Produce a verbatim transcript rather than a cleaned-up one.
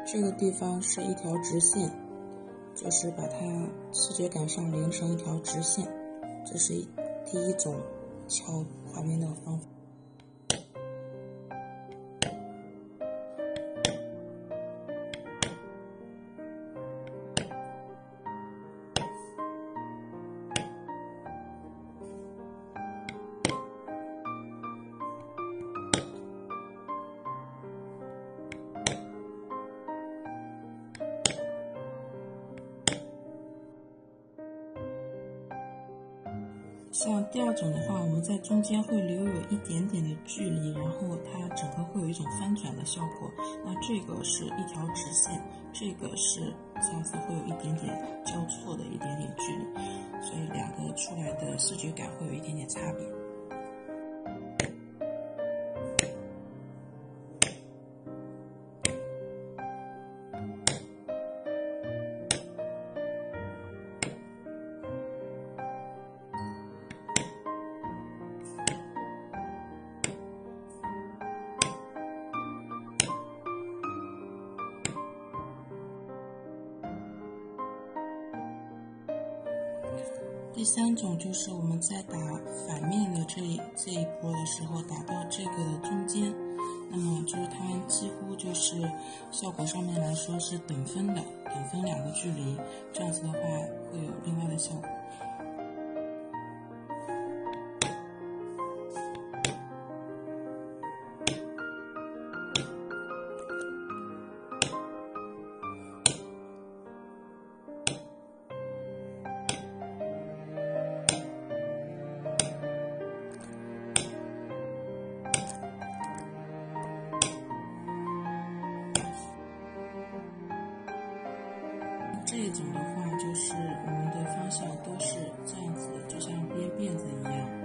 这个地方是一条直线，就是把它视觉感上连成一条直线，这是第一种敲画面的方法。像第二种的话，我们在中间会留有一点点的距离，然后它整个会有一种翻转的效果。那这个是一条直线，这个是这样子会有一点点交错的一点点距离，所以两个出来的视觉感会有一点点差别。第三种就是我们在打反面的这一这一波的时候，打到这个中间，那么就是它们几乎就是效果上面来说是等分的，等分两个距离，这样子的话会有另外的效果。这种的话，就是我们的方向都是这样子的，就像编辫子一样。